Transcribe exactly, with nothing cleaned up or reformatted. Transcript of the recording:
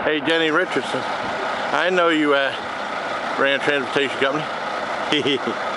Hey, Jenny Richardson, I know you uh, ran a transportation company.